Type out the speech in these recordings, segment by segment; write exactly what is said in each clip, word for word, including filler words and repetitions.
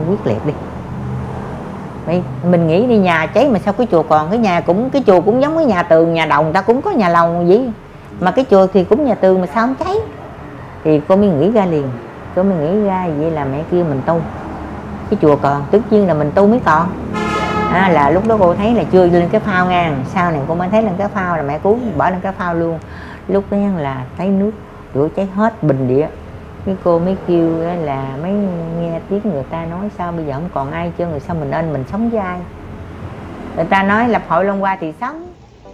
quyết liệt đi. Mình, mình nghĩ đi nhà cháy mà sao cái chùa còn, cái nhà cũng cái chùa cũng giống cái nhà tường nhà đồng, người ta cũng có nhà lầu gì mà cái chùa thì cũng nhà tường mà sao không cháy. Thì cô mới nghĩ ra liền, cô mới nghĩ ra vậy là mẹ kêu mình tu, cái chùa còn tất nhiên là mình tu mới còn. À, là lúc đó cô thấy là chưa lên cái phao ngang, sau này cô mới thấy lên cái phao là mẹ cứu bỏ lên cái phao luôn. Lúc đó là thấy nước lửa cháy hết bình địa, cái cô mới kêu là mấy nghe tiếng người ta nói sao bây giờ không còn ai chưa, người sao mình nên mình sống với ai. Người ta nói lập hội Long Hoa thì sống.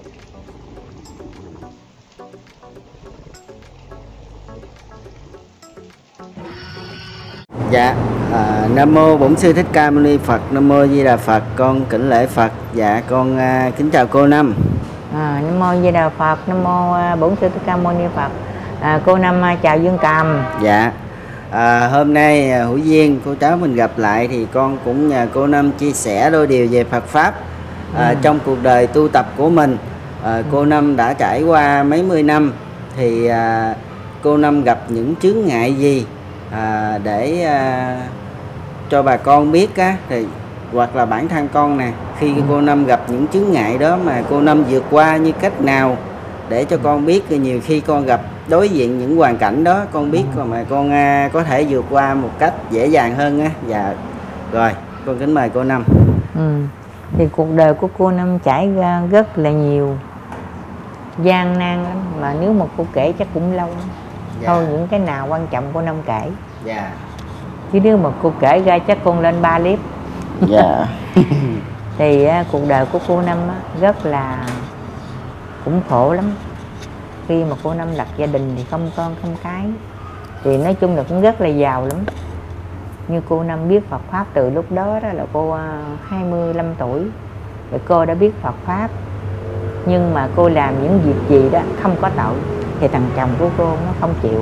Dạ, à, Nam mô Bổn Sư Thích Ca Mâu Ni Phật, Nam mô Di Đà Phật, con kính lễ Phật. Dạ, con à, kính chào cô Năm. À, Nam mô Di Đà Phật, Nam mô Bổn Sư Thích Ca Mâu Ni Phật. À, cô Năm chào Dương Cầm. Dạ, à, hôm nay à, hữu duyên cô cháu mình gặp lại thì con cũng nhờ cô Năm chia sẻ đôi điều về Phật pháp. À, ừ. Trong cuộc đời tu tập của mình, à, cô Năm đã trải qua mấy mươi năm thì à, cô Năm gặp những chướng ngại gì à, để à, cho bà con biết á, thì hoặc là bản thân con nè, khi ừ. cô Năm gặp những chướng ngại đó mà cô Năm vượt qua như cách nào để cho con biết. Nhiều khi con gặp đối diện những hoàn cảnh đó con biết ừ. mà con à, có thể vượt qua một cách dễ dàng hơn á. Dạ rồi, con kính mời cô Năm. Ừ. Thì cuộc đời của cô Năm trải ra rất là nhiều gian nan lắm, mà nếu mà cô kể chắc cũng lâu. Dạ. Thôi những cái nào quan trọng cô Năm kể. Dạ. Chứ nếu mà cô kể ra chắc con lên ba clip. Dạ. Thì á, cuộc đời của cô Năm á, rất là cũng khổ lắm. Khi mà cô Năm lập gia đình thì không con không cái, thì nói chung là cũng rất là giàu lắm. Như cô Năm biết Phật pháp từ lúc đó, đó là cô hai mươi lăm tuổi rồi cô đã biết Phật pháp. Nhưng mà cô làm những việc gì đó không có tội thì thằng chồng của cô nó không chịu.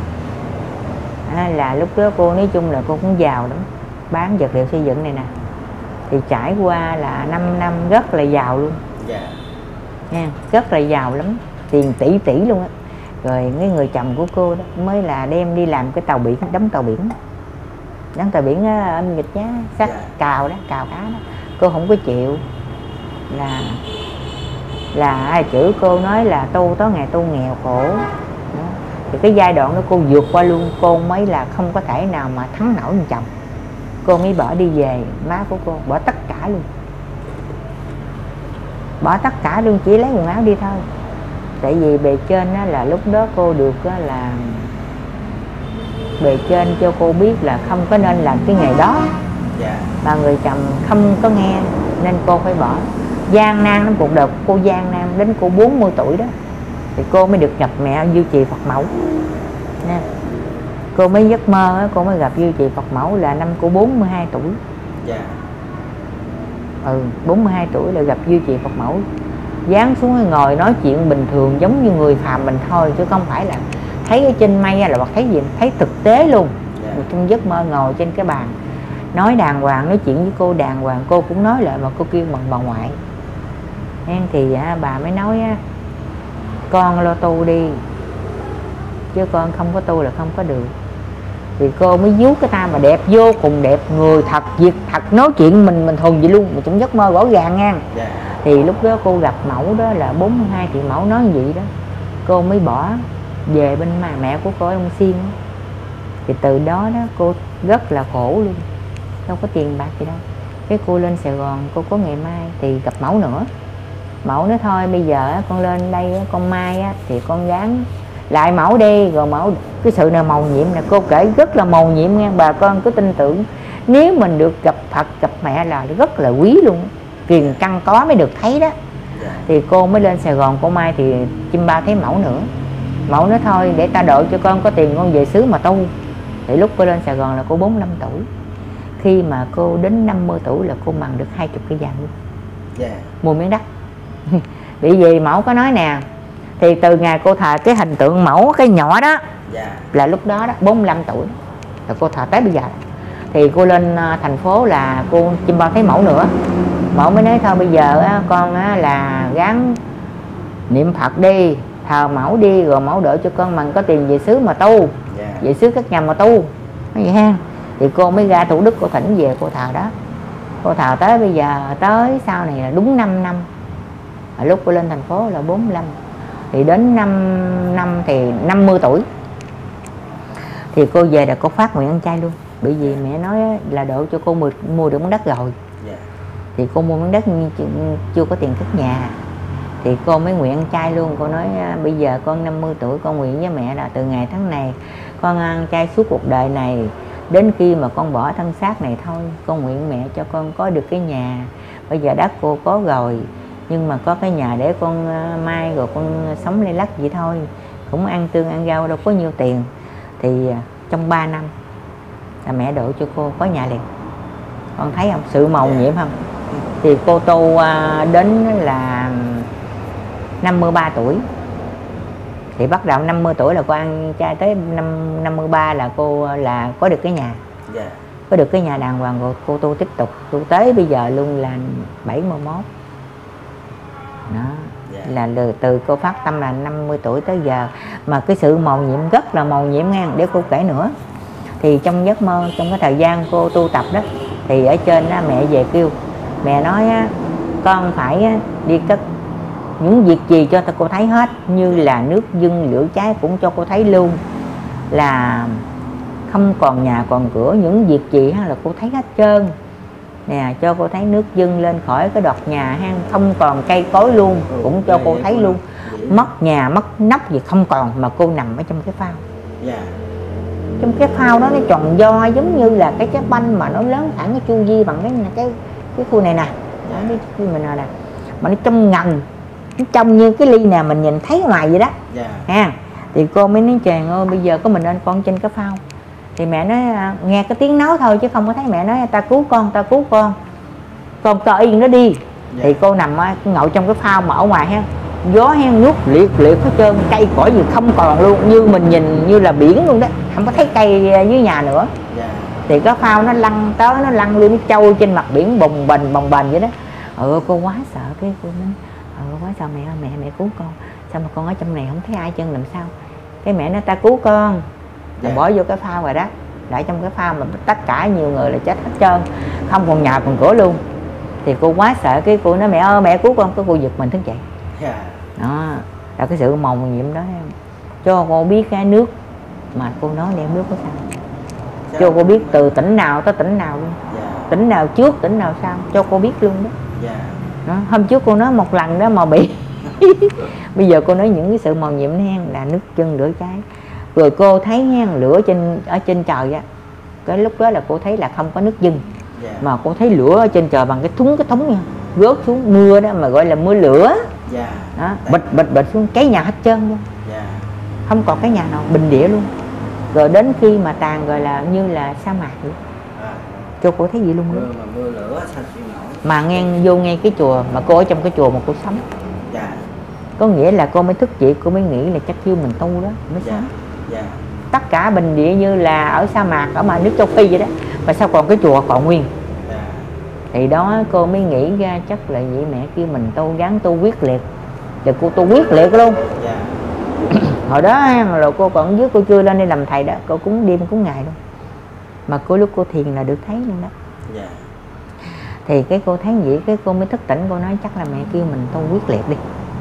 À, là lúc đó cô nói chung là cô cũng giàu lắm, bán vật liệu xây dựng này nè. Thì trải qua là năm năm rất là giàu luôn. Yeah. Nha, rất là giàu lắm, tiền tỷ tỷ luôn á. Rồi cái người chồng của cô đó mới là đem đi làm cái tàu biển, đóng tàu biển, đóng tàu biển ở âm Nghịch nhá, sắt yeah. cào đó, cào cá đó. Cô không có chịu, là là chữ cô nói là tu tối ngày tu nghèo khổ đó. Thì cái giai đoạn đó cô vượt qua luôn, cô mới là không có thể nào mà thắng nổi người chồng. Cô mới bỏ đi về, má của cô bỏ tất cả luôn, bỏ tất cả luôn, chỉ lấy quần áo đi thôi. Tại vì bề trên á, là lúc đó cô được á, là bề trên cho cô biết là không có nên làm cái nghề đó. Yeah. Mà người chồng không có nghe nên cô phải bỏ. Gian nan lắm, cuộc đời của cô gian nan đến cô bốn mươi tuổi đó thì cô mới được gặp mẹ Duy Trì Phật Mẫu nha. Cô mới giấc mơ á, cô mới gặp Duy Trì Phật Mẫu là năm cô bốn mươi hai tuổi. Yeah. Ừ, bốn mươi hai tuổi là gặp Duy Trì Phật Mẫu, dán xuống ngồi nói chuyện bình thường giống như người phàm mình thôi, chứ không phải là thấy ở trên mây là hoặc thấy gì, thấy thực tế luôn. Yeah. Trong giấc mơ ngồi trên cái bàn nói đàng hoàng, nói chuyện với cô đàng hoàng, cô cũng nói lại mà cô kêu bằng bà ngoại. Thì à, bà mới nói á, con lo tu đi chứ con không có tu là không có được. Thì cô mới vuốt cái tay mà đẹp, vô cùng đẹp, người thật, việc thật, nói chuyện mình mình thường vậy luôn, mà trong giấc mơ rõ ràng nha. Yeah. Thì lúc đó cô gặp mẫu đó là bốn mươi hai, thì mẫu nói vậy đó, cô mới bỏ về bên mà mẹ của cô ở Long Xuyên. Thì từ đó đó cô rất là khổ luôn, đâu có tiền bạc gì đâu. Cái cô lên Sài Gòn, cô có ngày mai thì gặp mẫu nữa. Mẫu nói thôi bây giờ con lên đây con mai á, thì con gắng lại mẫu đi. Rồi mẫu cái sự nào màu nhiệm là cô kể rất là màu nhiệm nha, bà con cứ tin tưởng. Nếu mình được gặp Phật gặp mẹ là rất là quý luôn, kiền căn có mới được thấy đó. Thì cô mới lên Sài Gòn cô mai thì chim ba thấy mẫu nữa. Mẫu nói thôi để ta độ cho con có tiền con về xứ mà tu. Thì lúc cô lên Sài Gòn là cô bốn mươi lăm tuổi. Khi mà cô đến năm mươi tuổi là cô mần được hai mươi cây vàng luôn. Yeah. Mua miếng đất. Bị gì mẫu có nói nè, thì từ ngày cô thờ cái hình tượng mẫu cái nhỏ đó. Yeah. Là lúc đó đó bốn mươi lăm tuổi là cô thờ tới bây giờ. Thì cô lên thành phố là cô chim bao thấy mẫu nữa. Mẫu mới nói thôi bây giờ á, con á, là gắng niệm Phật đi, thờ mẫu đi, rồi mẫu đỡ cho con mình có tiền về xứ mà tu. Yeah. Về xứ các nhà mà tu. Nói vậy ha. Thì cô mới ra Thủ Đức cô thỉnh về cô thờ đó. Cô thờ tới bây giờ tới sau này là đúng năm năm. Ở lúc cô lên thành phố là bốn mươi lăm. Thì đến năm năm thì năm mươi tuổi thì cô về là cô phát nguyện ăn chay luôn. Bởi vì mẹ nói là độ cho cô mua, mua được miếng đất rồi. Yeah. Thì cô mua miếng đất nhưng chưa có tiền cất nhà. Thì cô mới nguyện ăn chay luôn. Cô nói bây giờ con năm mươi tuổi con nguyện với mẹ là từ ngày tháng này con ăn chay suốt cuộc đời này, đến khi mà con bỏ thân xác này thôi. Con nguyện mẹ cho con có được cái nhà. Bây giờ đất cô có rồi, nhưng mà có cái nhà để con mai rồi con sống lây lắc vậy thôi. Cũng ăn tương ăn rau đâu có nhiêu tiền. Thì trong ba năm là mẹ độ cho cô có nhà liền. Con thấy không, sự mầu nhiệm không? Thì cô tu đến là năm mươi ba tuổi. Thì bắt đầu năm mươi tuổi là cô ăn chay tới năm năm mươi ba là cô là có được cái nhà. Yeah. Có được cái nhà đàng hoàng rồi cô tu tiếp tục tu tới bây giờ luôn là bảy mươi mốt. Đó. Yeah. Là từ, từ cô phát tâm là năm mươi tuổi tới giờ. Mà cái sự mầu nhiệm rất là mầu nhiệm nha. Để cô kể nữa. Thì trong giấc mơ, trong cái thời gian cô tu tập đó, thì ở trên đó, mẹ về kêu. Mẹ nói con phải đi cất những việc gì cho cô thấy hết. Như là nước dưng lửa cháy cũng cho cô thấy luôn. Là không còn nhà còn cửa, những việc gì là cô thấy hết trơn. Nè, cho cô thấy nước dưng lên khỏi cái đọt nhà ha, không còn cây cối luôn, cũng cho cô thấy luôn. Mất nhà, mất nóc gì không còn, mà cô nằm ở trong cái phao. Trong cái phao đó nó tròn do giống như là cái trái banh mà nó lớn thẳng cái chu vi bằng cái cái cái khu này nè. Đó, cái khu mình nè. Mà nó trong ngần, nó trong như cái ly nào mình nhìn thấy ngoài vậy đó. Ha. Thì cô mới nói chàng ơi bây giờ có mình lên con trên cái phao. Thì mẹ nói nghe cái tiếng nói thôi chứ không có thấy. Mẹ nói ta cứu con, ta cứu con, con co yên nó đi. Yeah. Thì cô nằm ngồi trong cái phao mà ở ngoài ha, gió hen nước liệt liệt hết trơn, cây cỏ gì không còn luôn, như mình nhìn như là biển luôn đó, không có thấy cây dưới nhà nữa. Yeah. Thì cái phao nó lăn tới nó lăn luôn, nó trôi trên mặt biển bồng bềnh bồng bềnh vậy đó. Ừ, cô quá sợ. Cái cô nói ừ, quá sợ mẹ ơi, mẹ mẹ cứu con. Sao mà con ở trong này không thấy ai chân làm sao? Cái mẹ nói ta cứu con. Yeah. Bỏ vô cái phao rồi đó. Để trong cái phao mà tất cả nhiều người là chết hết trơn, không còn nhà còn cửa luôn. Thì cô quá sợ. Cái cô nói mẹ ơi mẹ cứu con. Cái cô giật mình thức dậy. Yeah. Đó là cái sự mầu nhiệm đó em. Cho cô biết cái nước mà cô nói đem nước có sao. Yeah. Cho cô biết từ tỉnh nào tới tỉnh nào luôn. Yeah. Tỉnh nào trước tỉnh nào sau cho cô biết luôn đó. Yeah. Đó. Hôm trước cô nói một lần đó mà bị bây giờ cô nói những cái sự mầu nhiệm hen là nước chân lửa cháy. Rồi cô thấy nha, lửa trên ở trên trời á, cái lúc đó là cô thấy là không có nước dưng. Yeah. Mà cô thấy lửa ở trên trời bằng cái thúng cái thúng nha, rớt xuống mưa đó mà gọi là mưa lửa. Yeah. Đó, bịch bịch bịch xuống cháy nhà hết trơn luôn. Yeah. Không còn cái nhà nào, bình địa luôn. Rồi đến khi mà tàn gọi là như là sa mạc vậy. À. Cho cô thấy gì luôn đó. Mưa, mưa lửa sao chịu nổi. Mà ngang vô ngay cái chùa mà cô ở trong cái chùa mà cô sống. Yeah. Có nghĩa là cô mới thức dậy, cô mới nghĩ là chắc kêu mình tu đó mới sống. Yeah. Yeah. Tất cả bình địa như là ở sa mạc, ở mà nước châu Phi vậy đó, mà sao còn cái chùa còn nguyên. Yeah. Thì đó cô mới nghĩ ra chắc là vậy mẹ kêu mình tu, gắng tu quyết liệt. Thì cô tu quyết liệt luôn. Yeah. Hồi đó là cô còn dưới, cô chưa lên đây làm thầy đó, cô cúng đêm cúng ngày luôn. Mà cô lúc cô thiền là được thấy luôn đó. Yeah. Thì cái cô thấy vậy, cái cô mới thức tỉnh, cô nói chắc là mẹ kêu mình tu quyết liệt đi.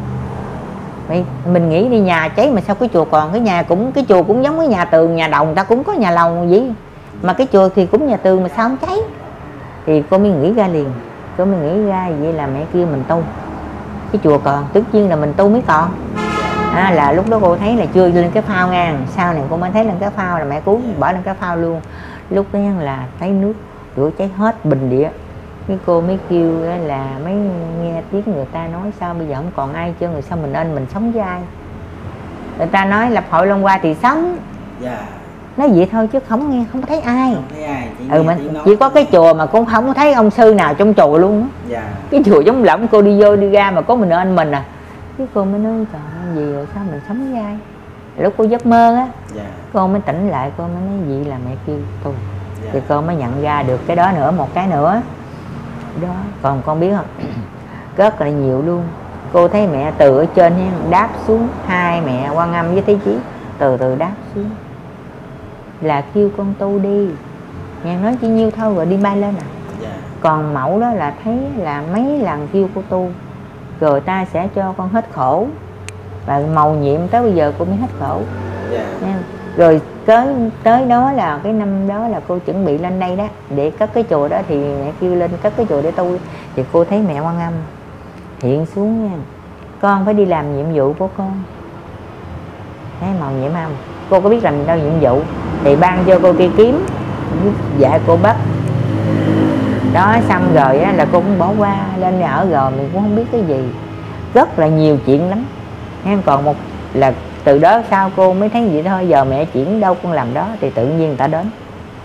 Mình nghĩ đi nhà cháy mà sao cái chùa còn, cái nhà cũng cái chùa cũng giống cái nhà tường nhà đồng, ta cũng có nhà lầu gì mà cái chùa thì cũng nhà tường mà sao không cháy. Thì cô mới nghĩ ra liền, cô mới nghĩ ra vậy là mẹ kêu mình tu, cái chùa còn tất nhiên là mình tu mới còn. À, là lúc đó cô thấy là chưa lên cái phao nha, sau này cô mới thấy lên cái phao là mẹ cứu bỏ lên cái phao luôn. Lúc đó là thấy nước lửa cháy hết bình địa. Cái cô mới kêu là mấy nghe tiếng người ta nói sao bây giờ không còn ai chứ, người sao mình nên mình sống với ai. Người ta nói lập hội Long Hoa thì sống. Yeah. Nói vậy thôi chứ không nghe, không thấy ai. Không thấy ai chỉ, ừ, mình, chỉ có cái chùa mà cũng không thấy ông sư nào trong chùa luôn á. Yeah. Cái chùa giống lỏng, cô đi vô đi ra mà có mình anh mình à. Cái cô mới nói trời ơi gì rồi sao mình sống với ai. Lúc cô giấc mơ á. Yeah. Cô mới tỉnh lại, cô mới nói gì là mẹ kêu tôi. Yeah. Thì cô mới nhận ra được cái đó nữa, một cái nữa đó. Còn con biết không, rất là nhiều luôn. Cô thấy mẹ từ ở trên đáp xuống, hai mẹ Quan Âm với Thế Chí từ từ đáp xuống là kêu con tu đi. Nghe nói chỉ nhiêu thôi rồi đi bay lên à. Dạ. Còn mẫu đó là thấy là mấy lần kêu cô tu rồi ta sẽ cho con hết khổ, và màu nhiệm tới bây giờ cô mới hết khổ. Dạ. Nha. Rồi tới tới đó là cái năm đó là cô chuẩn bị lên đây đó để cất cái chùa đó, thì mẹ kêu lên cất cái chùa để tu, thì cô thấy mẹ Quan Âm hiện xuống nha, con phải đi làm nhiệm vụ của con. Thấy màu nhiệm không? Cô có biết làm đâu nhiệm vụ thì ban cho cô cây kiếm, dạ cô bắt đó, xong rồi á, là cô cũng bỏ qua lên ở rồi mình cũng không biết cái gì, rất là nhiều chuyện lắm. Còn một là từ đó sau cô mới thấy vậy thôi, giờ mẹ chuyển đâu con làm đó thì tự nhiên người ta đến.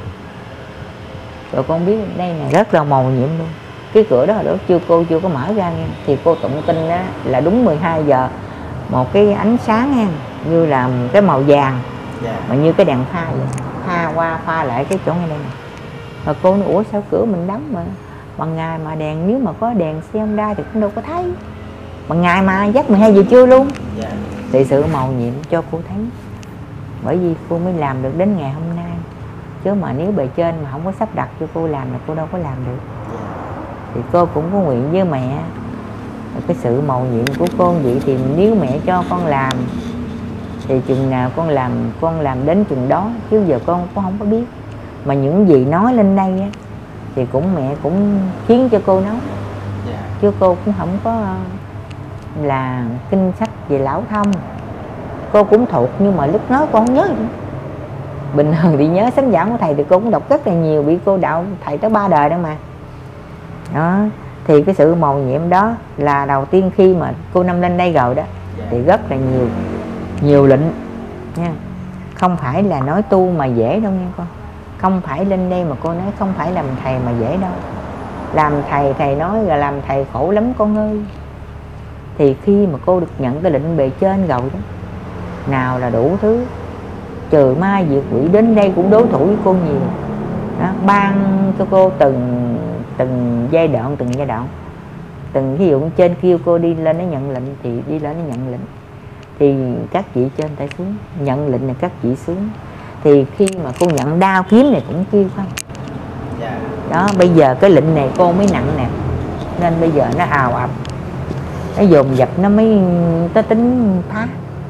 Rồi con biết đây này rất là màu nhiệm luôn. Cái cửa đó đó chưa cô chưa có mở ra nha, thì cô tụng kinh á, là đúng mười hai giờ một cái ánh sáng nha, như là cái màu vàng, yeah. Mà như cái đèn pha vậy, pha qua pha lại cái chỗ này này. Rồi cô nói ủa sao cửa mình đóng mà bằng ngày mà đèn, nếu mà có đèn xem ra thì cũng đâu có thấy, bằng ngày mà giấc mười hai giờ trưa luôn, yeah. Thì sự màu nhiệm cho cô thấy, bởi vì cô mới làm được đến ngày hôm nay. Chứ mà nếu bề trên mà không có sắp đặt cho cô làm là cô đâu có làm được, yeah. Thì cô cũng có nguyện với mẹ, cái sự màu nhiệm của con vậy thì nếu mẹ cho con làm thì chừng nào con làm, con làm đến chừng đó, chứ giờ con cũng không có biết. Mà những gì nói lên đây á, thì cũng mẹ cũng khiến cho cô nói, yeah. Chứ cô cũng không có là kinh sách về lão thông, cô cũng thuộc nhưng mà lúc nói con không nhớ. Bình thường thì nhớ sánh giảng của thầy thì cô cũng đọc rất là nhiều, bị cô đạo thầy tới ba đời đó mà. Đó, thì cái sự màu nhiệm đó là đầu tiên khi mà cô Năm lên đây rồi đó, yeah. Thì rất là nhiều nhiều lệnh nha, không phải là nói tu mà dễ đâu nha con. Không phải lên đây mà cô nói không phải làm thầy mà dễ đâu. Làm thầy, thầy nói là làm thầy khổ lắm con ơi. Thì khi mà cô được nhận cái lệnh bề trên rồi đó, nào là đủ thứ, trừ ma diệt quỷ đến đây cũng đối thủ với cô nhiều đó, ban cho cô từng từng giai đoạn, từng giai đoạn, từng ví dụ trên kêu cô đi lên nó nhận lệnh thì đi lên nó nhận lệnh, thì các chị trên tay xuống nhận lệnh là các chị xuống. Thì khi mà cô nhận đao kiếm này cũng kêu không, yeah. Đó bây giờ cái lệnh này cô mới nặng nè, nên bây giờ nó ào ập, nó dồn dập, nó mới tới tính phá.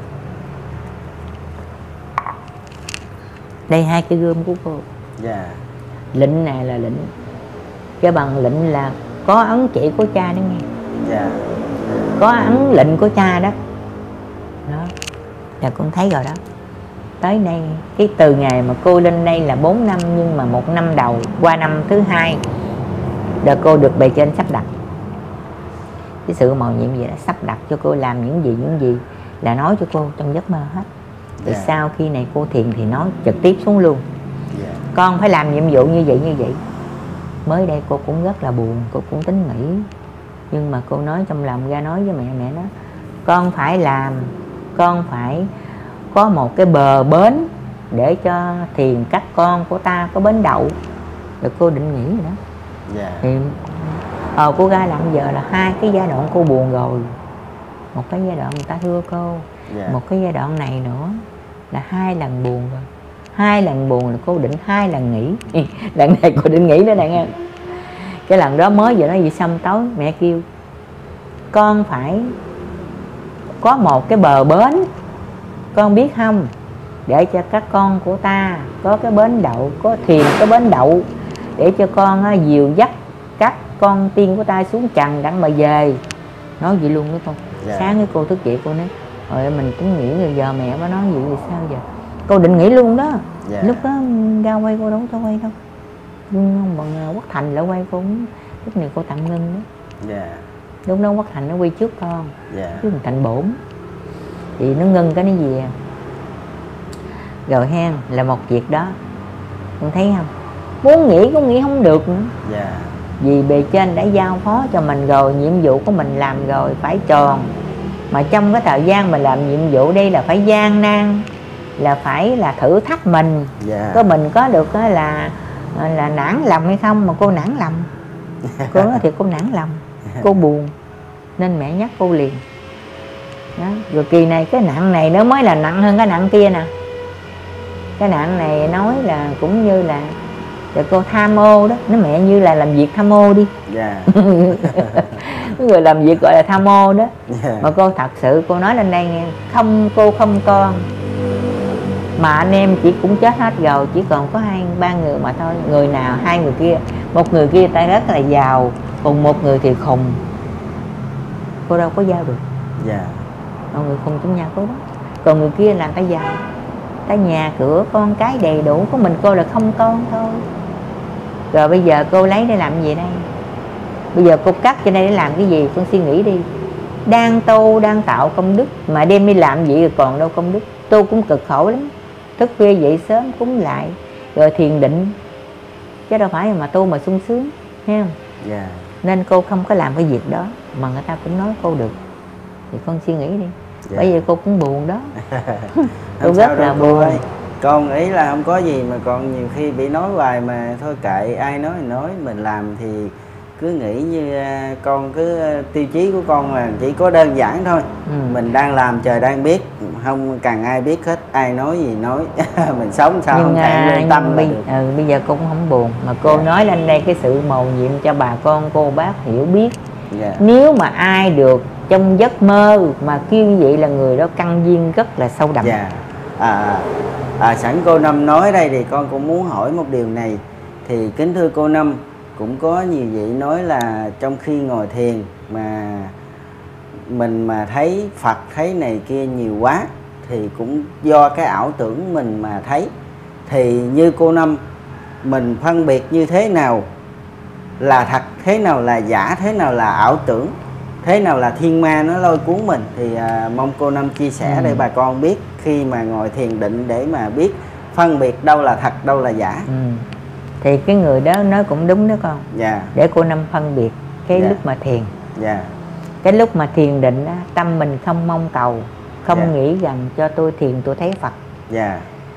Đây hai cái gươm của cô, yeah. Lệnh này là lệnh cái bằng lệnh là có ấn chỉ của cha đó nghe, yeah. Có ấn lệnh của cha đó, đó là con thấy rồi đó. Tới đây cái từ ngày mà cô lên đây là bốn năm, nhưng mà một năm đầu qua năm thứ hai là cô được bề trên sắp đặt cái sự màu nhiệm vậy đó, sắp đặt cho cô làm những gì những gì là nói cho cô trong giấc mơ hết. Thì yeah. Sau khi này cô thiền thì nói trực tiếp xuống luôn, yeah. Con phải làm nhiệm vụ như vậy như vậy. Mới đây cô cũng rất là buồn, cô cũng tính nghỉ, nhưng mà cô nói trong lòng ra nói với mẹ, mẹ nói con phải làm, con phải có một cái bờ bến để cho thiền các con của ta có bến đậu. Rồi cô định nghỉ rồi đó, yeah. Thì ờ, cô ra làm giờ là hai cái giai đoạn cô buồn rồi. Một cái giai đoạn người ta thưa cô, yeah. Một cái giai đoạn này nữa là hai lần buồn rồi. Hai lần buồn là cô định hai lần nghỉ. Lần này cô định nghỉ nữa nè nghe. Cái lần đó mới giờ nói gì xong tối mẹ kêu con phải có một cái bờ bến, con biết không, để cho các con của ta có cái bến đậu, có thiền cái bến đậu, để cho con á, dìu dắt các con tiên của ta xuống trần đặng mà về. Nói vậy luôn đó con, yeah. Sáng cái cô thức dậy cô nói rồi mình tính nghỉ rồi, giờ mẹ có nói gì thì sao giờ. Cô định nghỉ luôn đó, yeah. Lúc đó ra quay cô đâu có quay đâu, nhưng bằng Quốc Thành lại quay cô, lúc này cô tạm ngưng đó, yeah. Lúc đó Quốc Thành nó quay trước con, yeah. Chứ mình Thành bổn thì nó ngưng cái nó gì à. Rồi hen là một việc đó, con thấy không, muốn nghỉ cũng nghỉ không được nữa, yeah. Vì bề trên đã giao phó cho mình rồi, nhiệm vụ của mình làm rồi phải tròn. Mà trong cái thời gian mình làm nhiệm vụ đây là phải gian nan, là phải là thử thách mình, yeah. Có mình có được là là nản lòng hay không. Mà cô nản lòng, cô nói thì cô nản lòng, cô buồn nên mẹ nhắc cô liền đó. Rồi kỳ này cái nặng này nó mới là nặng hơn cái nặng kia nè. Cái nặng này nói là cũng như là Rồi cô tham ô đó, nói mẹ như là làm việc tham ô đi. Dạ. Cái người làm việc gọi là tham ô đó. Dạ. Mà cô thật sự cô nói lên đây nghe, không cô không con mà anh em chỉ cũng chết hết rồi, chỉ còn có hai ba người mà thôi. Người nào hai người kia, một người kia ta rất là giàu, còn một người thì khùng, cô đâu có giao được. Dạ. Mọi người khùng trong nhà cô đó, còn người kia là ta giàu, ta nhà cửa con cái đầy đủ, có mình cô là không con thôi. Rồi bây giờ cô lấy để làm gì đây? Bây giờ cô cắt trên đây để làm cái gì? Con suy nghĩ đi. Đang tu, đang tạo công đức mà đem đi làm gì rồi còn đâu công đức. Tu cũng cực khổ lắm, thức khuya dậy sớm cúng lại, rồi thiền định, chứ đâu phải mà tu mà sung sướng, thấy không? Dạ. Nên cô không có làm cái việc đó mà người ta cũng nói cô được. Thì con suy nghĩ đi. Dạ. Bởi vì cô cũng buồn đó. Tôi rất là buồn. Ơi. Con nghĩ là không có gì mà còn nhiều khi bị nói hoài mà thôi kệ, ai nói thì nói, mình làm thì cứ nghĩ như con cứ tiêu chí của con là chỉ có đơn giản thôi. Ừ. Mình đang làm trời đang biết, không cần ai biết hết, ai nói gì nói. Mình sống sao nhưng, không thẹn lương tâm bây, được. ừ, bây giờ cô cũng không buồn mà cô yeah. nói lên đây cái sự mầu nhiệm cho bà con cô bác hiểu biết. Yeah. Nếu mà ai được trong giấc mơ mà kêu như vậy là người đó căn duyên rất là sâu đậm. Yeah. à, à, sẵn cô Năm nói đây thì con cũng muốn hỏi một điều này. Thì kính thưa cô Năm, cũng có nhiều vị nói là trong khi ngồi thiền mà mình mà thấy Phật thấy này kia nhiều quá thì cũng do cái ảo tưởng mình mà thấy. Thì như cô Năm, mình phân biệt như thế nào là thật, thế nào là giả, thế nào là ảo tưởng, thế nào là thiên ma nó lôi cuốn mình, thì à, mong cô Năm chia sẻ ừ. để bà con biết khi mà ngồi thiền định để mà biết phân biệt đâu là thật, đâu là giả. Ừ. Thì cái người đó nói cũng đúng đó con. Dạ. Để cô Năm phân biệt cái dạ. lúc mà thiền. Dạ. Cái lúc mà thiền định đó, tâm mình không mong cầu, không dạ. nghĩ rằng cho tôi thiền tôi thấy Phật. Dạ.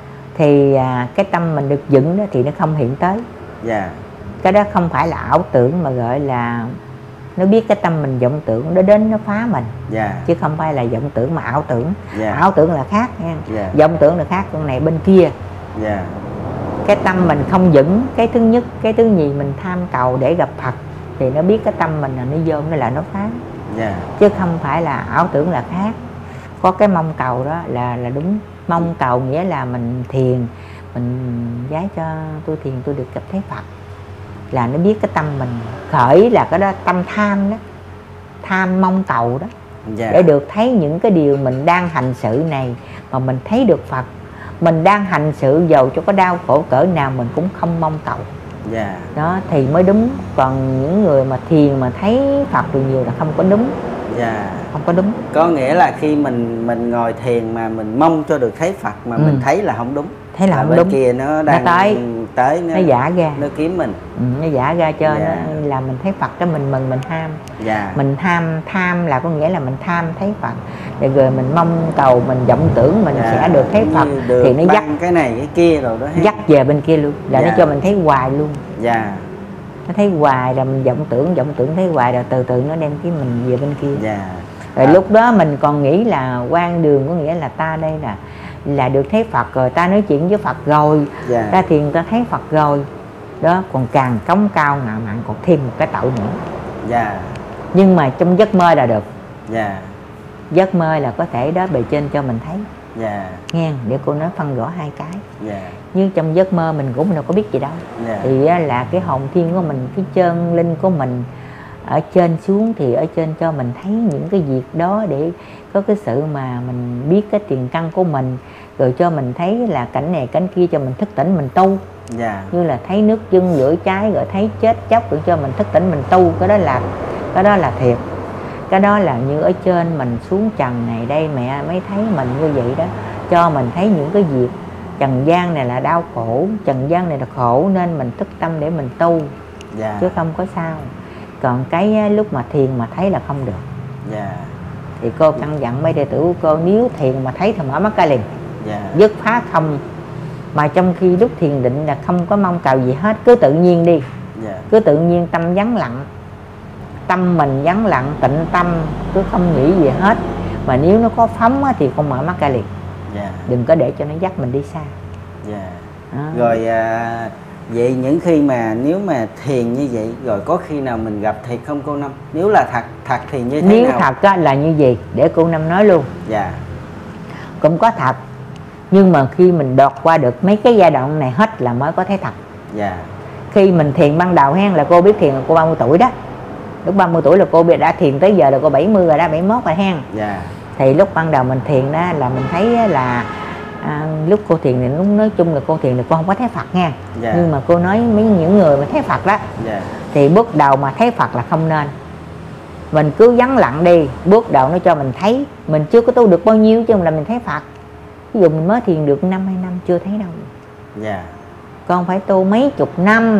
Thì à, cái tâm mình được dựng đó thì nó không hiện tới. Dạ. Cái đó không phải là ảo tưởng mà gọi là nó biết cái tâm mình vọng tưởng, nó đến nó phá mình. Yeah. Chứ không phải là vọng tưởng mà ảo tưởng. Yeah. Ảo tưởng là khác nha. Yeah. Vọng tưởng là khác, con này bên kia. Yeah. Cái tâm mình không vững, cái thứ nhất, cái thứ nhì mình tham cầu để gặp Phật thì nó biết cái tâm mình là nó vô, nó là nó phá. Yeah. Chứ không phải là ảo tưởng là khác. Có cái mong cầu đó là là đúng. Mong cầu nghĩa là mình thiền, mình giái cho tôi thiền tôi được gặp thấy Phật, là nó biết cái tâm mình khởi là cái đó tâm tham đó, tham mong cầu đó. Yeah. Để được thấy những cái điều mình đang hành sự này mà mình thấy được Phật, mình đang hành sự dầu cho có đau khổ cỡ nào mình cũng không mong cầu. Yeah. Đó thì mới đúng. Còn những người mà thiền mà thấy Phật được nhiều là không có đúng. Yeah. Không có đúng. Có nghĩa là khi mình mình ngồi thiền mà mình mong cho được thấy Phật mà ừ. mình thấy là không đúng. Thấy là, là không bên đúng. Kia nó đang nó tới, tới nó, nó giả ra, nó kiếm mình. Ừ, nó giả ra cho yeah. nó là mình thấy Phật đó mình mừng mình tham. Yeah. Mình tham tham là có nghĩa là mình tham thấy Phật. Để rồi mình mong cầu, mình vọng tưởng mình yeah. sẽ được thấy Phật được thì nó dắt cái này cái kia rồi đó. Dắt về bên kia luôn, là yeah. nó cho mình thấy hoài luôn. Dạ. Yeah. Nó thấy hoài là mình vọng tưởng, vọng tưởng thấy hoài rồi từ từ nó đem cái mình về bên kia. Dạ. Yeah. Rồi à. lúc đó mình còn nghĩ là quan đường, có nghĩa là ta đây là là được thấy Phật rồi, ta nói chuyện với Phật rồi, yeah. ta thiền ta thấy Phật rồi. Đó, còn càng cống cao ngạo mạn còn thêm một cái tội nữa. Yeah. Nhưng mà trong giấc mơ là được. Yeah. Giấc mơ là có thể đó bề trên cho mình thấy. Yeah. Nghe, để cô nói phân rõ hai cái. Yeah. Nhưng trong giấc mơ mình cũng đâu có biết gì đâu. Yeah. Thì là cái hồn thiên của mình, cái chân linh của mình ở trên xuống thì ở trên cho mình thấy những cái việc đó để có cái sự mà mình biết cái tiền căn của mình, rồi cho mình thấy là cảnh này cảnh kia cho mình thức tỉnh mình tu. Yeah. Như là thấy nước dưng lửa cháy rồi thấy chết chóc để cho mình thức tỉnh mình tu, cái đó là cái đó là thiệt. Cái đó là như ở trên mình xuống trần này đây mẹ mới thấy mình như vậy đó, cho mình thấy những cái việc trần gian này là đau khổ, trần gian này là khổ nên mình thức tâm để mình tu. Yeah. Chứ không có sao. Còn cái lúc mà thiền mà thấy là không được. Yeah. Thì cô căn dặn mấy đệ tử của cô nếu thiền mà thấy thì mở mắt ra liền. Yeah. Dứt phá không. Mà trong khi lúc thiền định là không có mong cầu gì hết, cứ tự nhiên đi. Yeah. Cứ tự nhiên tâm vắng lặng, tâm mình vắng lặng, tịnh tâm, cứ không nghĩ gì hết. Mà nếu nó có phóng thì con mở mắt ra liền. Yeah. Đừng có để cho nó dắt mình đi xa. Yeah. Rồi à, Vậy những khi mà nếu mà thiền như vậy rồi có khi nào mình gặp thiệt không cô Năm? Nếu là thật thật thì như thế Nếu nào? thật á, là như gì để cô Năm nói luôn. Dạ. Cũng có thật, nhưng mà khi mình đọt qua được mấy cái giai đoạn này hết là mới có thấy thật. Dạ. Khi mình thiền ban đầu hen, là cô biết thiền là cô ba mươi tuổi đó. Lúc ba mươi tuổi là cô đã thiền, tới giờ là cô bảy mươi rồi đó, bảy mươi mốt rồi hen. Dạ. Thì lúc ban đầu mình thiền đó là mình thấy là à, lúc cô thiền thì lúc nói chung là cô thiền thì cô không có thấy Phật nha. Dạ. Nhưng mà cô nói mấy những người mà thấy Phật đó, Dạ. thì bước đầu mà thấy Phật là không nên. Mình cứ vắng lặng đi, bước đầu nó cho mình thấy. Mình chưa có tu được bao nhiêu chứ là mình thấy Phật. Ví dụ mình mới thiền được năm hai năm chưa thấy đâu. Dạ. Con phải tu mấy chục năm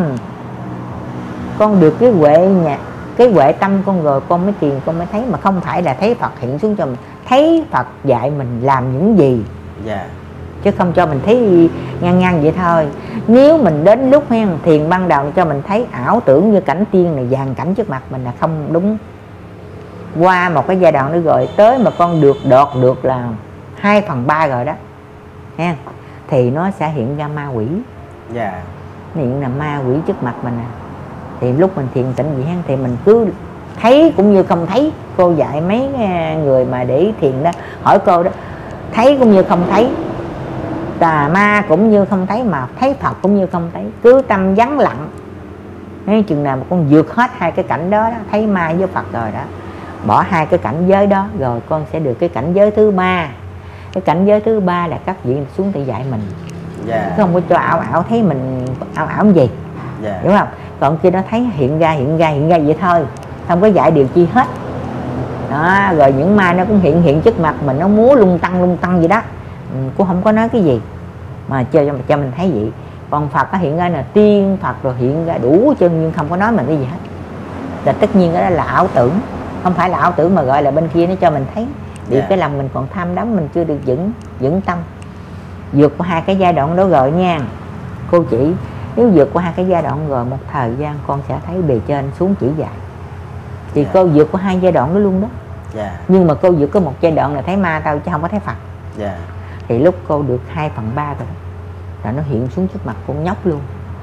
con được cái huệ nhà, cái huệ tâm con rồi con mới thiền, con mới thấy. Mà không phải là thấy Phật hiện xuống cho mình, thấy Phật dạy mình làm những gì. Dạ. Chứ không cho mình thấy ngang ngang vậy thôi. Nếu mình đến lúc hen thiền ban đầu cho mình thấy ảo tưởng như cảnh tiên này dàn cảnh trước mặt mình là không đúng. Qua một cái giai đoạn nữa rồi tới mà con được đọt được là hai phần ba rồi đó ha, thì nó sẽ hiện ra ma quỷ. Dạ. Hiện là ma quỷ trước mặt mình à. Thì lúc mình thiền tịnh vậy thì mình cứ thấy cũng như không thấy. Cô dạy mấy người mà để thiền đó, hỏi cô đó, thấy cũng như không thấy, tà ma cũng như không thấy, mà thấy Phật cũng như không thấy. Cứ tâm vắng lặng. Nên chừng nào mà con vượt hết hai cái cảnh đó, đó, thấy ma với Phật rồi đó, bỏ hai cái cảnh giới đó rồi con sẽ được cái cảnh giới thứ ba. Cái cảnh giới thứ ba là các vị xuống để dạy mình. Dạ. Chứ không có cho ảo ảo thấy mình ảo ảo gì. Dạ. Đúng không? Còn kia nó thấy hiện ra hiện ra hiện ra vậy thôi, không có dạy điều chi hết đó. Rồi những ma nó cũng hiện hiện trước mặt mình, nó múa lung tăng lung tăng vậy đó. Ừ, cũng không có nói cái gì mà chơi cho, cho mình thấy vậy. Còn Phật nó hiện ra là tiên Phật rồi hiện ra đủ chân, nhưng không có nói mình cái gì hết. Là tất nhiên đó là ảo tưởng, không phải là ảo tưởng mà gọi là bên kia nó cho mình thấy. Vì yeah. cái lòng mình còn tham đắm, mình chưa được vững vững tâm. Vượt qua hai cái giai đoạn đó rồi nha cô chỉ, nếu vượt qua hai cái giai đoạn rồi một thời gian con sẽ thấy bề trên xuống chỉ dạy. Thì yeah. cô vượt qua hai giai đoạn đó luôn đó. Yeah. Nhưng mà cô vượt có một giai đoạn là thấy ma tao chứ không có thấy Phật. Yeah. Thì lúc cô được hai phần ba rồi là nó hiện xuống trước mặt con nhóc luôn.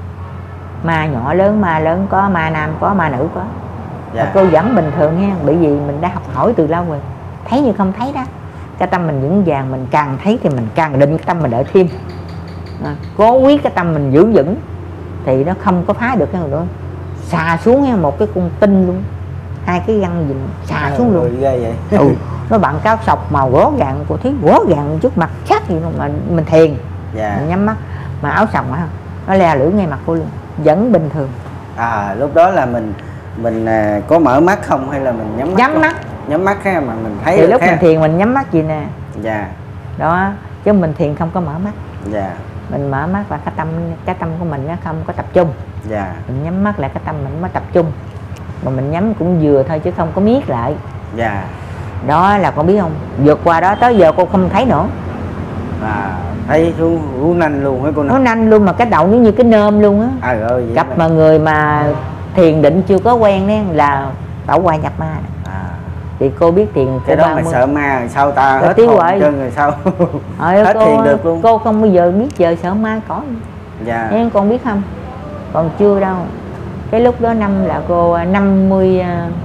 Ma nhỏ lớn, ma lớn có, ma nam có, ma nữ có. Yeah. Cô vẫn bình thường nha, bởi vì mình đã học hỏi từ lâu rồi. Thấy như không thấy đó. Cái tâm mình vững vàng, mình càng thấy thì mình càng định cái tâm mình đợi thêm. À, cố quyết cái tâm mình giữ vững thì nó không có phá được cái người đó. Xà xuống nha, một cái con tinh luôn, hai cái răng gì xà à, xuống luôn. Vậy. Ừ, nó bằng cáo sọc màu gõ gàng, cô thấy gõ gàng trước mặt chắc gì luôn. Mà mình thiền, yeah. mình nhắm mắt mà áo sọc mà nó le lưỡi ngay mặt cô luôn, vẫn bình thường. À, lúc đó là mình mình à, có mở mắt không hay là mình nhắm mắt? Nhắm mắt. Nhắm mắt ha, mà mình thấy thì lúc ha. Mình thiền mình nhắm mắt gì nè. Dạ. Đó, chứ mình thiền không có mở mắt. Dạ. Mình mở mắt là cái tâm cái tâm của mình nó không có tập trung. Dạ. Mình nhắm mắt là cái tâm mình mới tập trung. Mà mình nhắm cũng vừa thôi chứ không có miết lại. Dạ. Đó là con biết không, vượt qua đó tới giờ cô không thấy nữa. À, thấy xuống rú nanh luôn hả cô? Nó nanh luôn, mà cái đầu nó như cái nơm luôn á. À, ơi, gặp mà người mà thiền định chưa có quen đấy là tẩu qua nhập ma. À. Thì cô biết thiền cái đó mà sợ ma sao ta hết hồn chân rồi sao hết cô, thiền được luôn. Cô không bao giờ biết giờ sợ ma có. Dạ. Em con biết không, còn chưa đâu. Cái lúc đó năm là cô năm mươi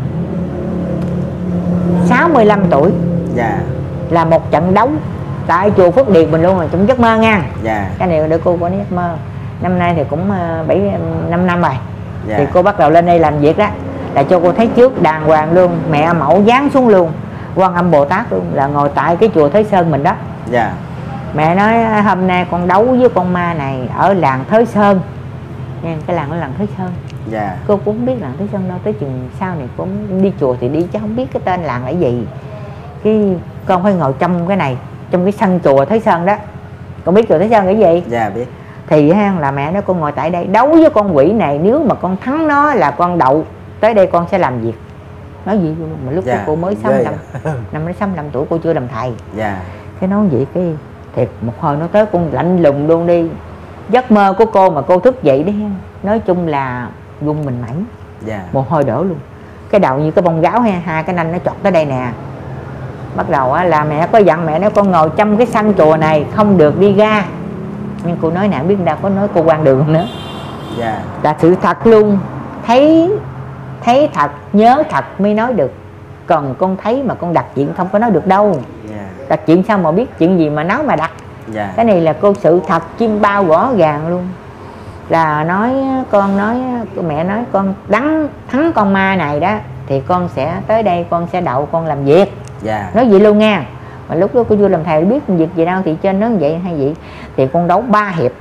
sáu mươi lăm tuổi. Dạ. Là một trận đấu tại chùa Phước Điền mình luôn, rồi trong giấc mơ nha. Dạ. Cái này để cô có giấc mơ. Năm nay thì cũng bảy năm năm rồi. Dạ. Thì cô bắt đầu lên đây làm việc đó, là cho cô thấy trước đàng hoàng luôn, mẹ mẫu dán xuống luôn, Quan Âm Bồ Tát luôn, là ngồi tại cái chùa Thới Sơn mình đó. Dạ. Mẹ nói hôm nay con đấu với con ma này ở làng Thới Sơn nha, cái làng ở làng Thới Sơn. Dạ. Cô cũng không biết làng Thới Sơn đâu, tới chừng sau này cũng đi chùa thì đi chứ không biết cái tên làng là gì. Cái con phải ngồi trong cái này, trong cái sân chùa Thới Sơn đó. Con biết chùa Thới Sơn là cái gì? Dạ biết. Thì là mẹ nói con ngồi tại đây đấu với con quỷ này, nếu mà con thắng nó là con đậu tới đây con sẽ làm việc. Nói gì luôn, mà lúc dạ, cô mới sáu mươi lăm năm đến sáu mươi lăm tuổi cô chưa làm thầy. Dạ. Cái nói vậy cái thiệt một hồi nó tới con lạnh lùng luôn đi. Giấc mơ của cô mà cô thức dậy đấy, nói chung là run mình mẩy. Dạ. Một hồi đổ luôn. Cái đầu như cái bông gáo ha, hai cái nanh nó chọt tới đây nè. Bắt đầu á, là mẹ có dặn mẹ nói con ngồi trong cái sân chùa này không được đi ra. Nhưng cô nói nè, biết đâu có nói cô quan đường nữa. Dạ. Là sự thật luôn. Thấy thấy thật, nhớ thật mới nói được. Còn con thấy mà con đặt chuyện không có nói được đâu. Dạ. Đặt chuyện sao mà biết chuyện gì mà nói mà đặt. Dạ. Cái này là cô sự thật chim bao rõ ràng luôn. Là nói con nói mẹ nói con đánh thắng con ma này đó thì con sẽ tới đây, con sẽ đậu con làm việc. Dạ. Nói vậy luôn nha. Mà lúc đó cô vô làm thầy biết việc gì đâu, thì trên nói vậy hay vậy thì con đấu ba hiệp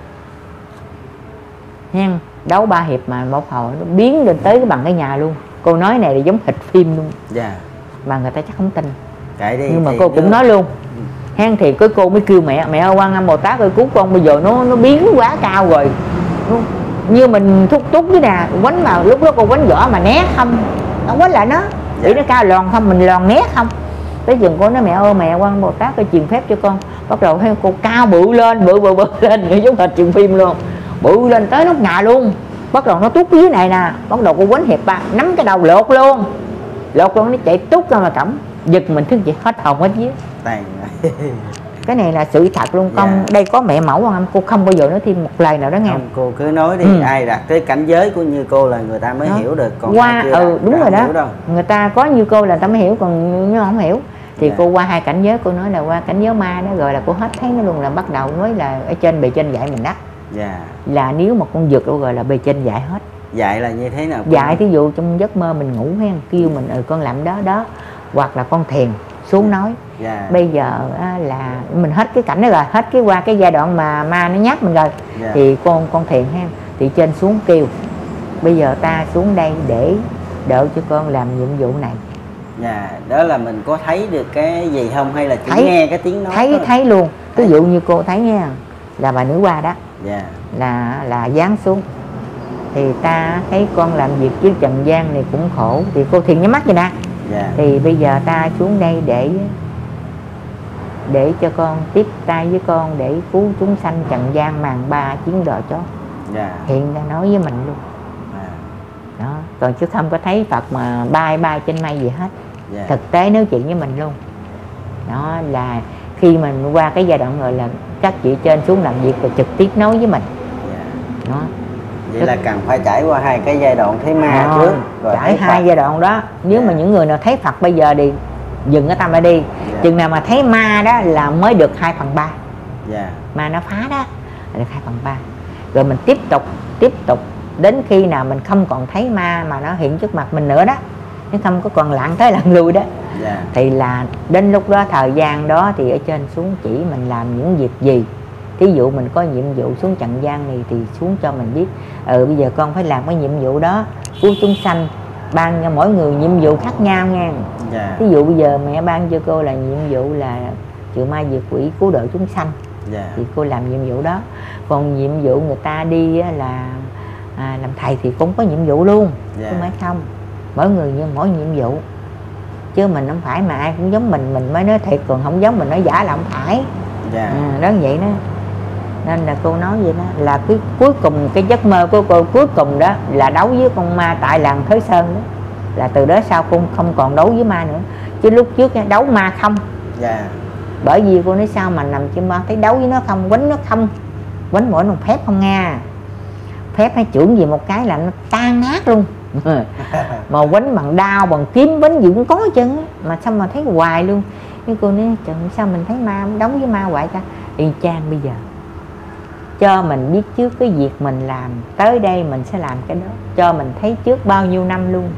nha, đấu ba hiệp mà một hồi nó biến lên tới cái bằng cái nhà luôn. Cô nói này là giống hệt phim luôn. Dạ. Mà người ta chắc không tin. Kệ đi. Nhưng mà thì cô cũng nó... nói luôn. Hen thì cái cô mới kêu mẹ, mẹ ơi Quan Âm Bồ Tát ơi cứu con, bây giờ nó nó biến quá cao rồi. Nó, như mình thúc túc với nè, quánh vào lúc đó cô quánh vỏ mà né không, nó quánh lại nó, để nó cao lòn không, mình lòn né không. Tới chừng cô nói mẹ ơi mẹ Quan Âm Bồ Tát ơi truyền phép cho con. Bắt đầu thấy cô cao bự lên, bự bự bự lên, giống hệt chuyện phim luôn. Bự lên tới nóc nhà luôn. Bắt đầu nó tút dưới này nè, bắt đầu cô quánh hiệp ba, nắm cái đầu lột luôn. Lột luôn nó chạy tút ra mà cổng. Giật mình thức vậy hết hồn hết vía. Cái này là sự thật luôn con. Dạ. Đây có mẹ mẫu Quan Âm, cô không bao giờ nói thêm một lời nào đó nghe. Không, cô cứ nói đi. Ừ. Ai đạt tới cảnh giới của như cô là người ta mới đó. Hiểu được. Còn qua chưa ừ đạt, đúng rồi đó. Đâu. Người ta có như cô là ta mới hiểu, còn như không hiểu. Thì dạ. Cô qua hai cảnh giới, cô nói là qua cảnh giới ma đó rồi là cô hết thấy nó luôn, là bắt đầu nói là ở trên bề trên dạy mình đó. Dạ. Là nếu mà con vượt rồi là bề trên dạy hết. Dạy là như thế nào? Dạy thí dụ trong giấc mơ mình ngủ hen, kêu mình ừ con làm đó đó, hoặc là con thiền xuống nói. Yeah. Bây giờ á, là mình hết cái cảnh đó rồi, hết cái qua cái giai đoạn mà ma nó nhát mình rồi. Yeah. Thì con con thiền ha, thì trên xuống kêu bây giờ ta xuống đây để đỡ cho con làm nhiệm vụ này. Dạ, đó là mình có thấy được cái gì không hay là chỉ thấy, nghe cái tiếng nói thấy thôi? Thấy luôn. Ví dụ như cô thấy nha, là bà nữ hoa đó. Dạ. là là giáng xuống thì ta thấy con làm việc với trần gian này cũng khổ, thì cô thiền nhắm mắt vậy nè. Dạ. Thì bây giờ ta xuống đây để để cho con tiếp tay với con để cứu chúng sanh trần gian màn ba chiến đò chó. Dạ. Hiện ra nói với mình luôn. À. Đó, còn chứ không có thấy Phật mà bay bay trên mây gì hết. Dạ. Thực tế nói chuyện với mình luôn. Đó là khi mình qua cái giai đoạn rồi là các chị trên xuống làm việc và trực tiếp nói với mình. Dạ. Đó. Vậy là cần phải trải qua hai cái giai đoạn thấy ma à, trước rồi trải hai giai đoạn đó. Nếu yeah. mà những người nào thấy Phật bây giờ thì dừng cái tâm lại đi. Yeah. Chừng nào mà thấy ma đó là mới được hai phần ba. Yeah. Ma nó phá đó là được hai phần ba. Rồi mình tiếp tục tiếp tục đến khi nào mình không còn thấy ma mà nó hiện trước mặt mình nữa đó, nó không có còn lạng tới lạng lui đó. Yeah. Thì là đến lúc đó thời gian đó thì ở trên xuống chỉ mình làm những việc gì. Thí dụ mình có nhiệm vụ xuống trần gian này thì xuống cho mình biết ừ bây giờ con phải làm cái nhiệm vụ đó, cứu chúng sanh, ban cho mỗi người nhiệm vụ khác nhau nha. Yeah. Thí dụ bây giờ mẹ ban cho cô là nhiệm vụ là trừ ma diệt quỷ cứu độ chúng sanh. Yeah. Thì cô làm nhiệm vụ đó. Còn nhiệm vụ người ta đi là à, làm thầy thì cũng có nhiệm vụ luôn. Yeah. Không phải không, mỗi người như mỗi nhiệm vụ, chứ mình không phải mà ai cũng giống mình mình mới nói thiệt, còn không giống mình nói giả là không phải. Yeah. À, đó vậy đó. Nên là cô nói vậy đó, là cái cuối cùng cái giấc mơ của cô cuối cùng đó là đấu với con ma tại làng Thới Sơn đó. Là từ đó sau cô không còn đấu với ma nữa. Chứ lúc trước đấu ma không. Yeah. Bởi vì cô nói sao mà nằm trên mơ thấy đấu với nó không, quánh nó không, quánh mỗi một phép không nha. Phép hay trưởng gì một cái là nó tan nát luôn. Mà quánh bằng đao bằng kiếm quánh gì cũng có chân á, mà sao mà thấy hoài luôn. Cái cô nói trời sao mình thấy ma đấu với ma hoài ta. Y chang bây giờ cho mình biết trước cái việc mình làm, tới đây mình sẽ làm cái đó, cho mình thấy trước bao nhiêu năm luôn.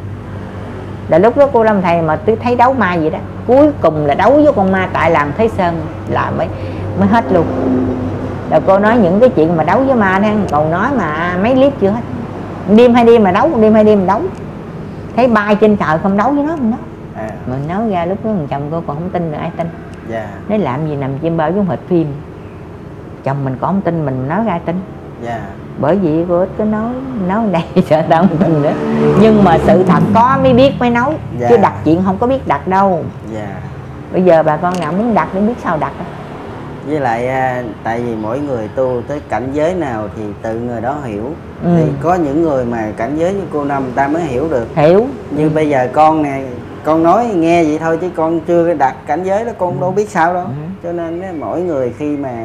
Là lúc đó cô làm thầy mà tôi thấy đấu ma vậy đó, cuối cùng là đấu với con ma tại làng Thới Sơn là mới mới hết luôn. Là cô nói những cái chuyện mà đấu với ma đó, còn nói mà mấy clip chưa hết. Đêm hay đêm mà đấu, đêm hay đêm mà đấu, thấy bay trên trời không đấu với nó mình đó. À. Mình nói ra lúc đó thằng chồng cô còn không tin, được ai tin. Yeah. Nói làm gì nằm chim bao giống hệt phim. Chồng mình có không tin mình nói ra tin. Yeah. Bởi vì cô ít có nói nói đây sợ tao không tin nữa. Nhưng mà sự thật có mới biết mới nói. Yeah. Chứ đặt chuyện không có biết đặt đâu. Yeah. Bây giờ bà con nào muốn đặt để biết sao đặt. Với lại tại vì mỗi người tu tới cảnh giới nào thì tự người đó hiểu. Ừ. Thì có những người mà cảnh giới như cô Năm ta mới hiểu được. Hiểu. Như ừ. bây giờ con nè, con nói nghe vậy thôi chứ con chưa đặt cảnh giới đó, con ừ. đâu biết sao đâu. Ừ. Cho nên mỗi người khi mà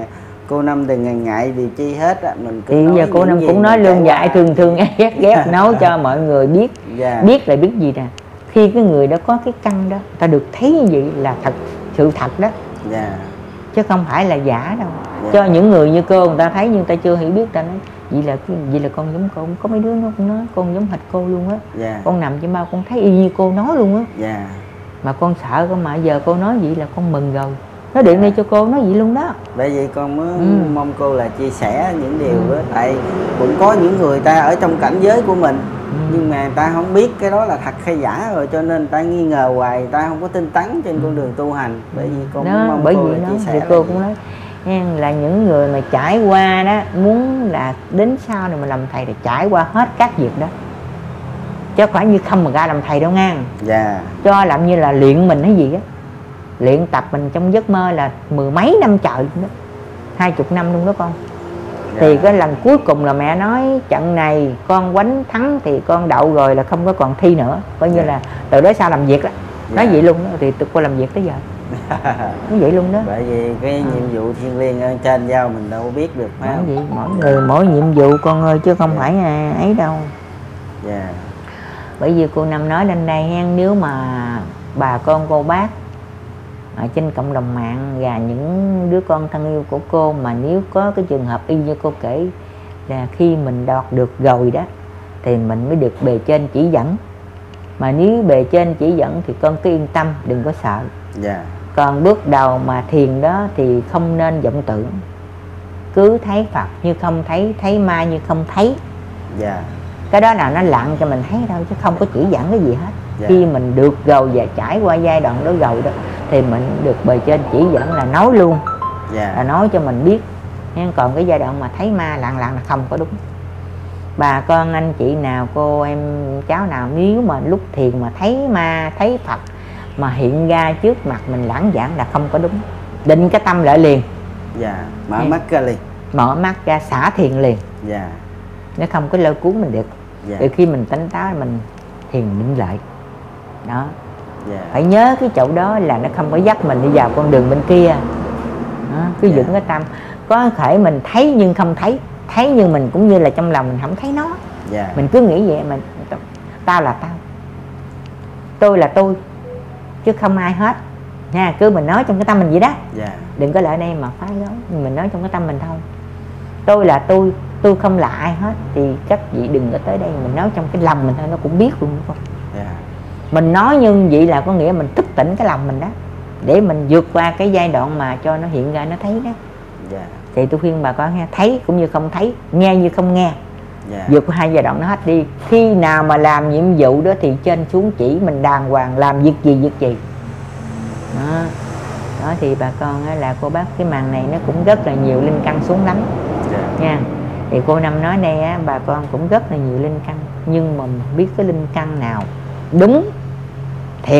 cô Năm đừng ngần ngại điều chi hết á, mình cứ thì nói giờ cô những Năm gì cũng nói mình lương trải dại qua. thường thường ghét ghét nói cho mọi người biết. Dạ. Biết là biết gì nè, khi cái người đó có cái căn đó, ta được thấy như vậy là thật, sự thật đó. Dạ. Chứ không phải là giả đâu. Dạ. Cho những người như cô người ta thấy nhưng ta chưa hiểu biết, ta nói vậy là vậy là con giống cô. Có mấy đứa nó cũng nói con giống hệt cô luôn á. Dạ. Con nằm trên bao con thấy y như cô nói luôn á. Dạ. Mà con sợ con, mà giờ cô nói vậy là con mừng rồi. Nó điện đây cho cô nói vậy luôn đó. Bởi vì con mới Ừ. mong cô là chia sẻ những điều Ừ. đó. Tại cũng có những người ta ở trong cảnh giới của mình, Ừ. nhưng mà ta không biết cái đó là thật hay giả rồi, cho nên ta nghi ngờ hoài, ta không có tinh tấn trên con đường tu hành. Bởi vì con đó, cũng mong bởi cô vì là nó chia thì sẻ cô là cũng gì. nói nha, là những người mà trải qua đó, muốn là đến sau này mà làm thầy thì trải qua hết các việc đó, chứ không phải như không mà ra làm thầy đâu ngang. Dạ. Cho làm như là luyện mình hay gì á, luyện tập mình trong giấc mơ là mười mấy năm trời luôn đó, hai chục năm luôn đó con. Dạ. Thì cái lần cuối cùng là mẹ nói trận này con quánh thắng thì con đậu rồi là không có còn thi nữa, coi như Dạ. là từ đó sau làm việc đó. Dạ. Nói vậy luôn đó, thì tôi cô làm việc tới giờ nói vậy luôn đó. Bởi vì cái À. nhiệm vụ thiêng liêng ở trên giao mình đâu có biết được, phải Bởi không? vậy mỗi người mỗi nhiệm vụ con ơi, chứ không Dạ. phải à, ấy đâu. Dạ. Bởi vì cô Năm nói lên đây hen, nếu mà bà con cô bác ở trên cộng đồng mạng và những đứa con thân yêu của cô mà nếu có cái trường hợp y như cô kể, là khi mình đọt được rồi đó thì mình mới được bề trên chỉ dẫn. Mà nếu bề trên chỉ dẫn thì con cứ yên tâm, đừng có sợ. Dạ. Còn bước đầu mà thiền đó thì không nên vọng tưởng, cứ thấy Phật như không thấy, thấy ma như không thấy. Dạ. Cái đó là nó lặng cho mình thấy đâu, chứ không có chỉ dẫn cái gì hết. Dạ. Khi mình được rồi và trải qua giai đoạn đó rồi đó thì mình được bề trên chỉ dẫn là nói luôn, Dạ. là nói cho mình biết. Nhưng còn cái giai đoạn mà thấy ma lặng lặng là không có đúng. Bà con anh chị nào, cô em cháu nào, nếu mà lúc thiền mà thấy ma thấy Phật mà hiện ra trước mặt mình lãng giảng là không có đúng. Định cái tâm lại liền. Dạ. Mở Dạ. mắt ra liền. Mở mắt ra xả thiền liền, Dạ. nó không có lôi cuốn mình được. Dạ. Từ khi mình tỉnh táo mình thiền định lại đó. Dạ. Phải nhớ cái chỗ đó là nó không có dắt mình đi vào con đường bên kia đó. Cứ Dạ. vững cái tâm. Có thể mình thấy nhưng không thấy, thấy nhưng mình cũng như là trong lòng mình không thấy nó. Dạ. Mình cứ nghĩ vậy, mình tao là tao, tôi là tôi, chứ không ai hết nha. Cứ mình nói trong cái tâm mình vậy đó. Dạ. Đừng có lại đây mà phá dấu, mình nói trong cái tâm mình thôi. Tôi là tôi, tôi không là ai hết. Thì các vị đừng có tới đây, mình nói trong cái lòng mình thôi, nó cũng biết luôn đúng không? Dạ. Mình nói như vậy là có nghĩa mình thức tỉnh cái lòng mình đó, để mình vượt qua cái giai đoạn mà cho nó hiện ra nó thấy đó. Dạ. Thì tôi khuyên bà con nghe, thấy cũng như không thấy, nghe như không nghe. Dạ. Vượt qua hai giai đoạn nó hết đi. Khi nào mà làm nhiệm vụ đó thì trên xuống chỉ mình đàng hoàng, làm việc gì việc gì đó. Đó thì bà con á, là cô bác cái màn này nó cũng rất là nhiều linh căn xuống lắm. Dạ. Nha. Thì cô Năm nói đây á, bà con cũng rất là nhiều linh căn, nhưng mà mình biết cái linh căn nào đúng thiệt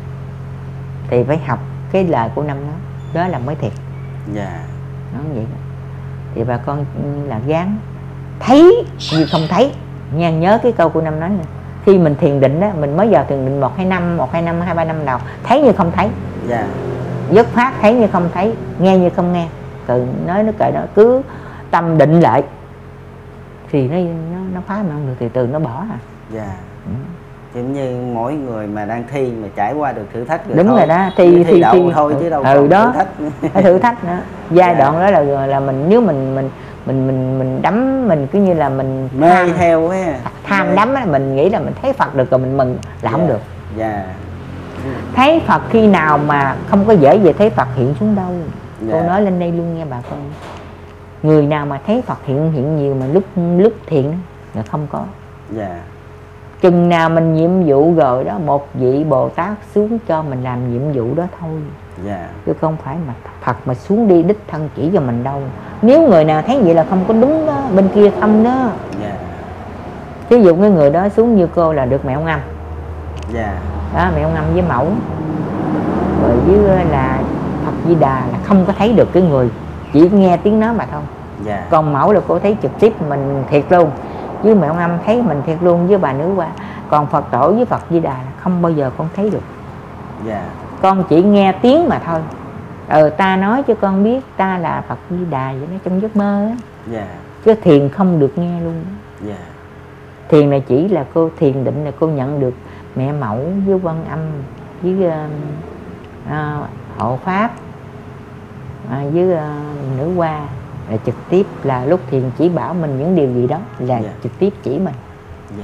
thì phải học cái lời của Năm nói, đó là mới thiệt. Dạ. Nó vậy đó. Thì bà con là gán thấy như không thấy nha. Nhớ cái câu của Năm nói nè, khi mình thiền định đó, mình mới vào thiền định một hai năm, một hai năm, hai ba năm đầu thấy như không thấy. Dạ. Dứt phát thấy như không thấy, nghe như không nghe. Cứ nói nó kệ, nó cứ tâm định lại thì nó nó, nó phá mà không được thì từ nó bỏ à. Dạ. Ừ. Giống như mỗi người mà đang thi mà trải qua được thử thách rồi Đúng thôi. rồi đó, thi thi thi, thi đậu thi thôi chứ đâu ừ còn đó thử thách. cái thử thách nữa. Giai Dạ. đoạn đó là là mình, nếu mình mình mình mình mình đắm, mình cứ như là mình Mê tham, theo ấy. tham Mê. đắm á, mình nghĩ là mình thấy Phật được rồi mình mừng là Dạ. không được. Dạ. Thấy Phật khi nào mà không có dễ về thấy Phật hiện xuống đâu. Dạ. Cô nói lên đây luôn nha bà con. Người nào mà thấy Phật hiện hiện nhiều mà lúc lúc thiện là không có. Dạ. Chừng nào mình nhiệm vụ rồi đó, một vị Bồ Tát xuống cho mình làm nhiệm vụ đó thôi. Dạ. Chứ không phải mà Phật mà xuống đi đích thân chỉ cho mình đâu. Nếu người nào thấy vậy là không có đúng đó, bên kia không đó. Dạ. Ví dụ cái người đó xuống như cô là được mẹo ngâm. Dạ. Đó, mẹo ngâm với mẫu. Rồi với là Phật Di Đà là không có thấy được cái người, chỉ nghe tiếng nói mà thôi. Dạ. Còn mẫu là cô thấy trực tiếp mình thiệt luôn. Với mẹo ngâm thấy mình thiệt luôn với bà nữ qua. Còn Phật tổ với Phật Di Đà là không bao giờ con thấy được. Dạ. Con chỉ nghe tiếng mà thôi. ờ ta nói cho con biết ta là Phật Di Đà vậy đó, trong giấc mơ á. Dạ. Chứ thiền không được nghe luôn. Dạ. Thiền này chỉ là cô thiền định là cô nhận được mẹ mẫu với Quan Âm với uh, uh, hộ pháp uh, với uh, nữ hoa, là trực tiếp là lúc thiền chỉ bảo mình những điều gì đó là Dạ. trực tiếp chỉ mình. Dạ.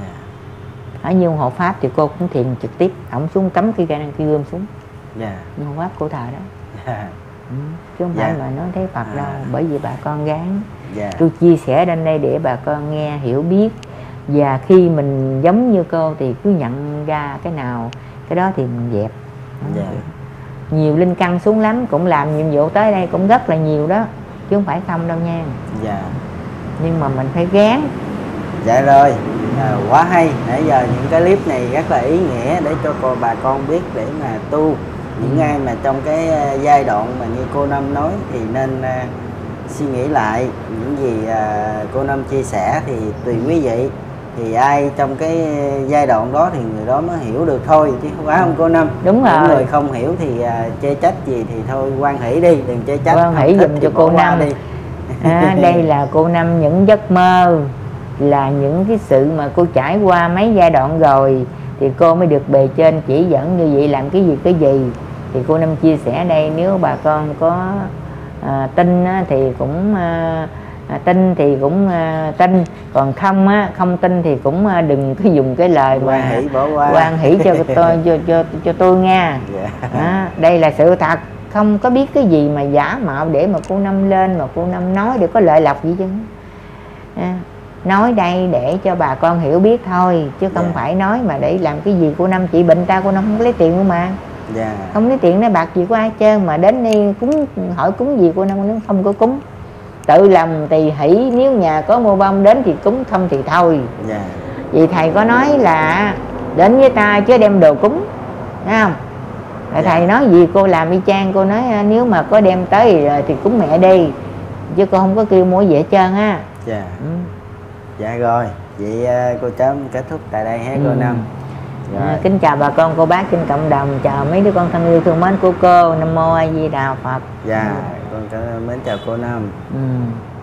Ở như hộ pháp thì cô cũng thiền trực tiếp, ổng xuống cắm cái cây cây gươm xuống. Dạ. Hộ pháp cô thờ đó. Dạ. Ừ, chứ không Dạ. phải mà nói thấy Phật À. đâu. Bởi vì bà con gán. Dạ. Tôi chia sẻ đến đây để bà con nghe hiểu biết. Và khi mình giống như cô thì cứ nhận ra cái nào cái đó thì mình dẹp. Dạ. Nhiều linh căn xuống lắm, cũng làm nhiệm vụ tới đây cũng rất là nhiều đó, chứ không phải không đâu nha. Dạ. Nhưng mà mình phải gán. Dạ rồi, à, quá hay. Nãy giờ những cái clip này rất là ý nghĩa để cho cô bà con biết để mà tu. Những Ừ. ai mà trong cái uh, giai đoạn mà như cô Năm nói thì nên uh, suy nghĩ lại những gì uh, cô Năm chia sẻ thì tùy quý vị. Thì ai trong cái giai đoạn đó thì người đó mới hiểu được thôi, chứ không phải không cô Năm? Đúng rồi. Những người không hiểu thì uh, chê trách gì thì thôi hoan hỷ đi, đừng chê trách. Hoan không hỷ thích giùm thì cho bỏ cô qua Năm. đi. À, đây là cô Năm những giấc mơ, là những cái sự mà cô trải qua mấy giai đoạn rồi thì cô mới được bề trên chỉ dẫn như vậy, làm cái gì cái gì. Thì cô Năm chia sẻ đây, nếu bà con có à, tin á, thì cũng à, à, tin thì cũng à, tin, còn không á, không tin thì cũng à, đừng có dùng cái lời Hoan mà hỷ bỏ qua. hoan hỷ cho tôi cho, cho, cho tôi nha. Dạ. À, đây là sự thật, không có biết cái gì mà giả mạo để mà cô Năm lên mà cô Năm nói để có lợi lộc gì chứ. À, nói đây để cho bà con hiểu biết thôi, chứ không Dạ. phải nói mà để làm cái gì. Cô Năm trị bệnh ta, cô Năm không có lấy tiền luôn mà. Dạ. Không lấy tiền lấy bạc gì của ai trơn, mà đến đây cúng hỏi cúng gì cô Năm nó không có cúng. Tự lòng tùy hỷ, nếu nhà có mua bông đến thì cúng, không thì thôi. Dạ. Vì thầy có nói là đến với ta chứ đem đồ cúng, thấy không? Rồi Dạ. thầy nói gì cô làm y chang, cô nói nếu mà có đem tới thì cúng mẹ đi, chứ cô không có kêu mua gì hết trơn á. Dạ. Ừ. Dạ rồi, vậy uh, cô cháu kết thúc tại đây ha cô Ừ. Năm. Rồi. À, kính chào bà con cô bác trên cộng đồng, chào mấy đứa con thân yêu thương mến của cô. Nam mô A Di Đà Phật. Dạ, con cảm ơn mến chào cô Năm. Ừ.